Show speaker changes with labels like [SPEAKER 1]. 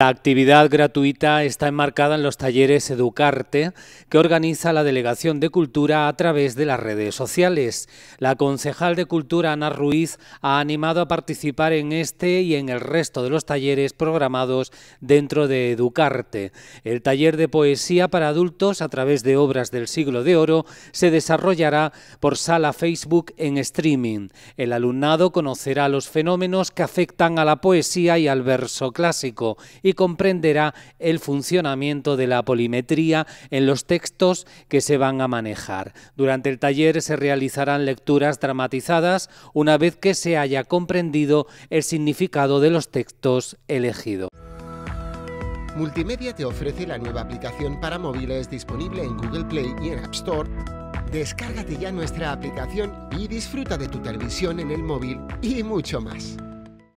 [SPEAKER 1] La actividad gratuita está enmarcada en los talleres Educarte que organiza la Delegación de Cultura a través de las redes sociales. La concejal de Cultura, Ana Ruiz, ha animado a participar en este y en el resto de los talleres programados dentro de Educarte. El taller de poesía para adultos a través de obras del Siglo de Oro se desarrollará por sala Facebook en streaming. El alumnado conocerá los fenómenos que afectan a la poesía y al verso clásico y comprenderá el funcionamiento de la polimetría en los textos que se van a manejar. Durante el taller se realizarán lecturas dramatizadas una vez que se haya comprendido el significado de los textos elegidos.
[SPEAKER 2] Multimedia te ofrece la nueva aplicación para móviles disponible en Google Play y en App Store. Descárgate ya nuestra aplicación y disfruta de tu televisión en el móvil y mucho más.